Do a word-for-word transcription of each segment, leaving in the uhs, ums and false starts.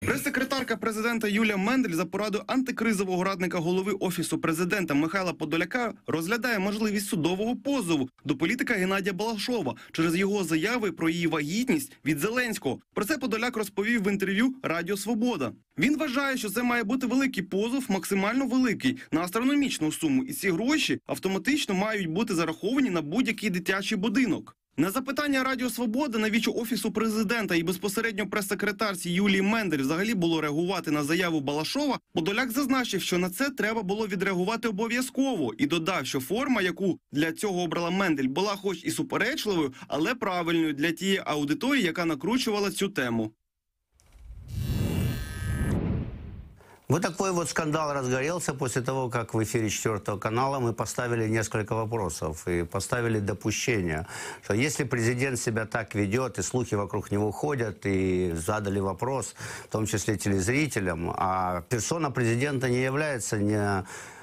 Прес-секретарка президента Юлія Мендель за порадою антикризового радника голови Офісу президента Михайла Подоляка розглядає можливість судового позову до політика Геннадія Балашова через його заяви про її вагітність від Зеленського. Про це Подоляк розповів в інтерв'ю Радіо Свобода. Він вважає, що це має бути великий позов, максимально великий, на астрономічну суму. І ці гроші автоматично мають бути зараховані на будь-який дитячий будинок. На запитання Радіо Свобода, навіщо Офісу президента і безпосередньо прес-секретарці Юлії Мендель взагалі було реагувати на заяву Балашова, Подоляк зазначив, що на це треба було відреагувати обов'язково і додав, що форма, яку для цього обрала Мендель, була хоч і суперечливою, але правильною для тієї аудиторії, яка накручувала цю тему. Вот такой вот скандал разгорелся после того, как в эфире четвертого канала мы поставили несколько вопросов и поставили допущение, что если президент себя так ведет, и слухи вокруг него ходят, и задали вопрос, в том числе телезрителям, а персона президента не является не...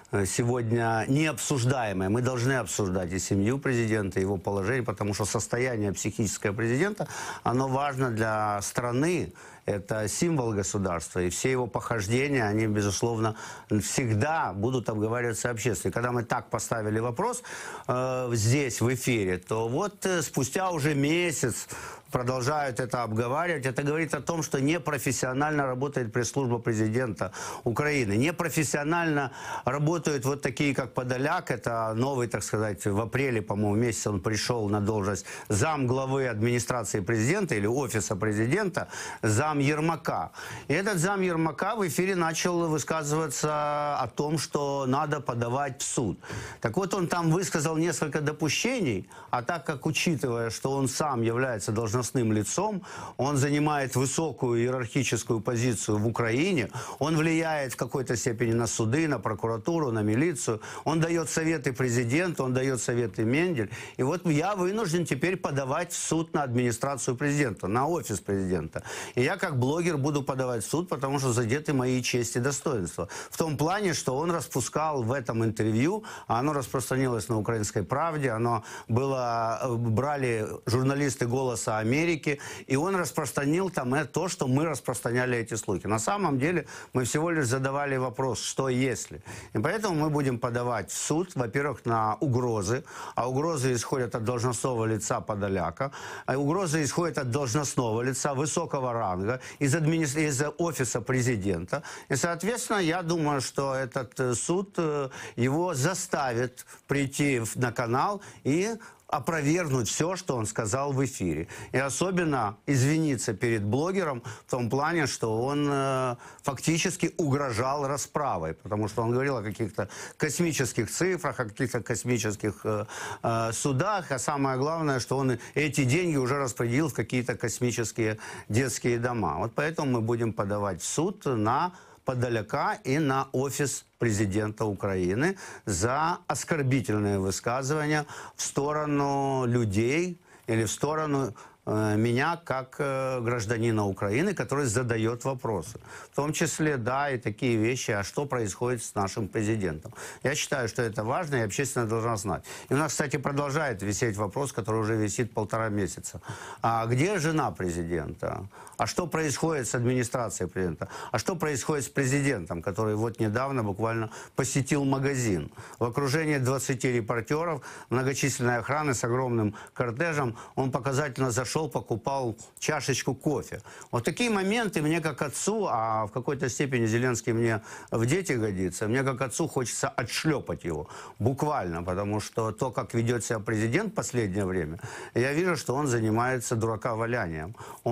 сегодня необсуждаемое. Мы должны обсуждать и семью президента, и его положение, потому что состояние психическое президента, оно важно для страны. Это символ государства, и все его похождения, они, безусловно, всегда будут обговариваться общественно. И когда мы так поставили вопрос э, здесь, в эфире, то вот э, спустя уже месяц продолжают это обговаривать. Это говорит о том, что непрофессионально работает пресс-служба президента Украины. Непрофессионально работают вот такие, как Подоляк. Это новый, так сказать, в апреле, по-моему, месяце он пришел на должность замглавы администрации президента или офиса президента, зам Ермака. И этот зам Ермака в эфире начал высказываться о том, что надо подавать в суд. Так вот, он там высказал несколько допущений, а так как, учитывая, что он сам является должностным лицом, он занимает высокую иерархическую позицию в Украине, он влияет в какой-то степени на суды, на прокуратуру, на милицию, он дает советы президенту, он дает советы Мендель. И вот я вынужден теперь подавать в суд на администрацию президента, на офис президента. И я как блогер буду подавать в суд, потому что задеты мои честь и достоинства. В том плане, что он распускал в этом интервью, а оно распространилось на «Украинской правде», оно было, брали журналисты «Голоса Америки», и он распространил там то, что мы распространяли эти слухи. На самом деле мы всего лишь задавали вопрос, что если. И поэтому мы будем подавать в суд, во-первых, на угрозы, а угрозы исходят от должностного лица Подоляка, а угрозы исходят от должностного лица высокого ранга, из, админи... из офиса президента. И, соответственно, я думаю, что этот суд его заставит прийти на канал и опровергнуть все, что он сказал в эфире. И особенно извиниться перед блогером в том плане, что он э, фактически угрожал расправой, потому что он говорил о каких-то космических цифрах, о каких-то космических э, э, судах, а самое главное, что он эти деньги уже распределил в какие-то космические детские дома. Вот поэтому мы будем подавать в суд на Подоляка и на офис президента Украины за оскорбительные высказывания в сторону людей или в сторону э, меня как э, гражданина Украины, который задает вопросы. В том числе, да, и такие вещи, а что происходит с нашим президентом. Я считаю, что это важно, и общественность должна знать. И у нас, кстати, продолжает висеть вопрос, который уже висит полтора месяца. А где жена президента? А что происходит с администрацией президента? А что происходит с президентом, который вот недавно буквально посетил магазин? В окружении двадцати репортеров, многочисленной охраны с огромным кортежем, он показательно зашел, покупал чашечку кофе. Вот такие моменты мне как отцу, а в какой-то степени Зеленский мне в дети годится, мне как отцу хочется отшлепать его. Буквально, потому что то, как ведет себя президент в последнее время, я вижу, что он занимается дурака-валянием.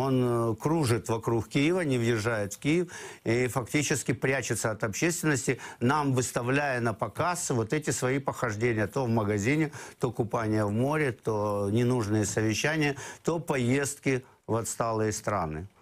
Он крутит, кружит вокруг Киева, не въезжает в Киев и фактически прячется от общественности, нам выставляя на показ вот эти свои похождения. То в магазине, то купание в море, то ненужные совещания, то поездки в отсталые страны.